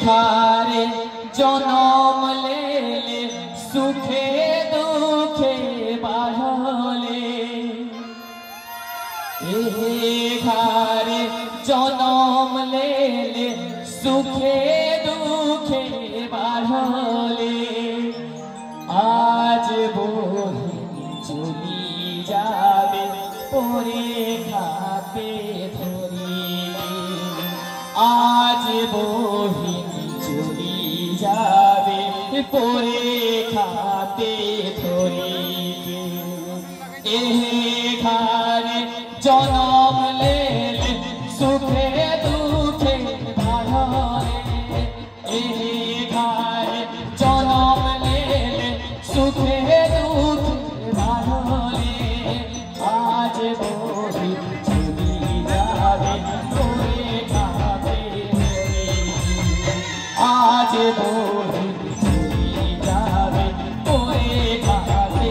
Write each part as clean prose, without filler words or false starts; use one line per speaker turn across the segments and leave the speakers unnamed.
घारे जनम लेले सुखे दुखे बाढ़ले घारे जनम लेले सुखे दुखे बाढ़ले आज बोहिनी चली जाबे परीक्षाते धरिले आज बोहिनी चली जाबे परीक्षाते धरिले घारे जनम लेले सुखे दुखे बाढ़ले घारे जनम लेले सुखे दुखे बाढ़ले आज बोहिनी चली जाबे परीक्षाते धरिले आज बोहिनी चली जाबे परीक्षाते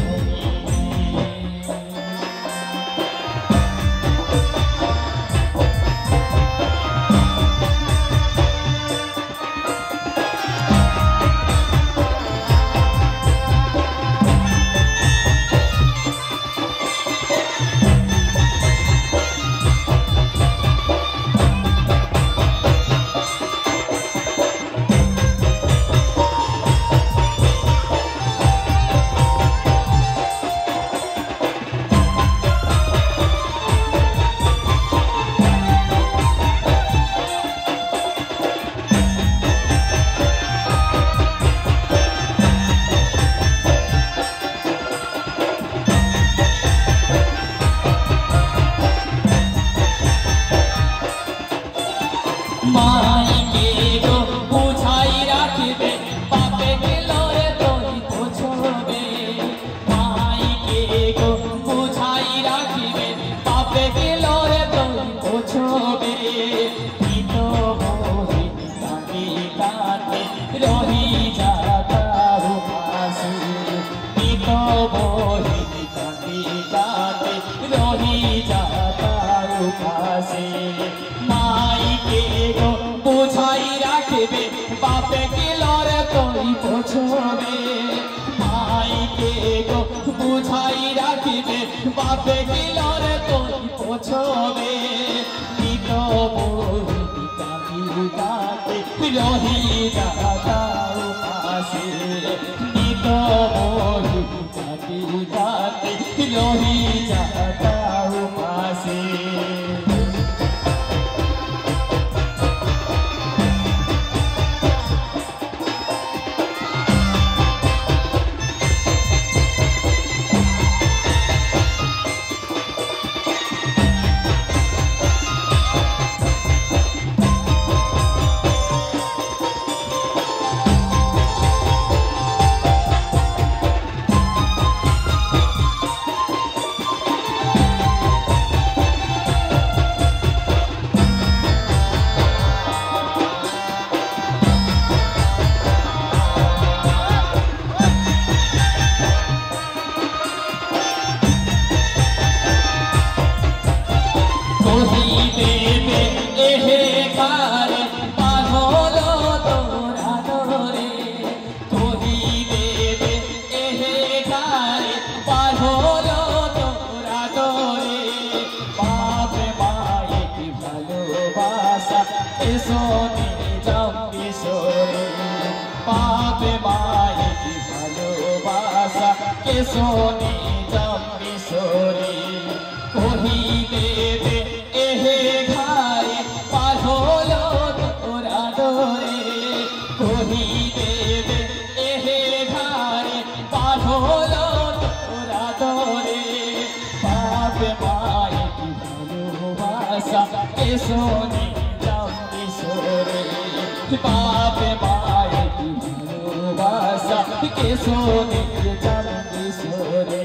माई के गो बुझाई राखबे बापे के लोरे तोरी पोछबे माई के गो बुझाई राखबे बापे के लोरे तोरी पोछबे ई तो मोहिनी काटे काटे रही जाता उपासी ई तो मोहिनी काटे काटे रही जाता उपासी माई के गो बुझाई राखबे बापे के लोरे तोरी पोछबे माई के गो बुझाई राखबे बापे के लोरे तोरी पोछबे ई तो मोहिनी काटे काटे रही जाता उपासी ई तो मोहिनी काटे काटे रही जाता उपासी सोनी जम्बी सोरी कोही देवे एहे घारे पाढ़ोलो तोरा डोरे कोही देवे एहे घारे पाढ़ोलो तोरा डोरे बाप माए की भालोबासा के सोनी जम्बी सोरी बाप माए की भालोबासा के सोनी जम्बी सोरी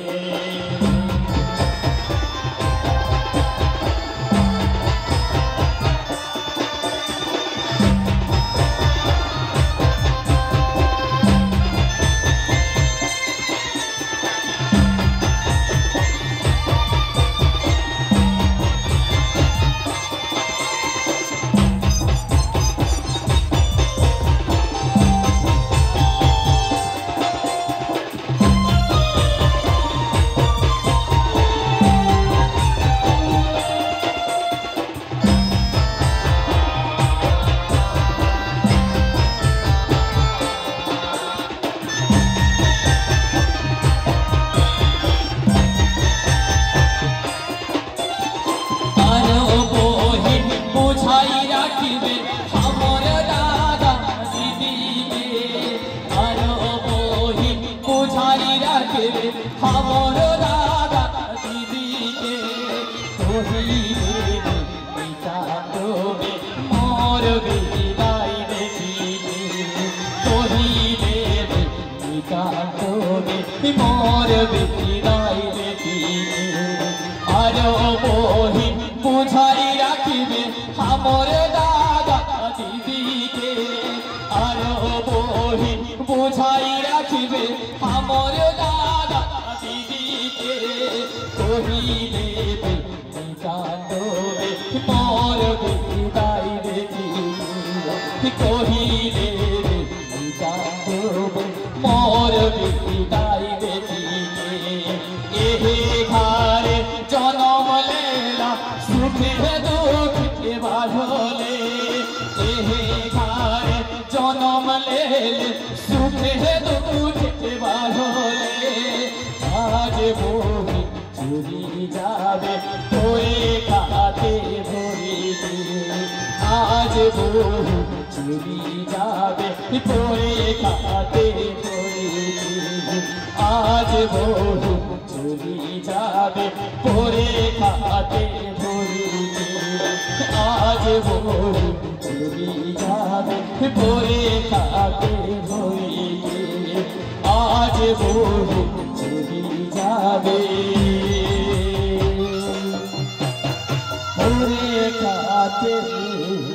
গোছাই রাখিবে আমার দাদা দিদিকে কহিলে কাঁদবে মোর বিদায় দেখি কহিলে কাঁদবে মোর বিদায় দেখি এহে ঘরে জনম লেলা সুখে দুঃখে বাঁধলে এহে ঘরে জনম লেলে সুখে দুঃখে বাঁধলে আজ বহু চুরি যাবে তোরে খাতে ভরিতে আজ বহু চুরি যাবে তোরে খাতে ভরিতে আজ বহু চুরি যাবে তোরে খাতে ভরিতে আজ বহু চুরি যাবে তোরে খাতে ভরিতে আজ বহু চুরি যাবে তোরে খাতে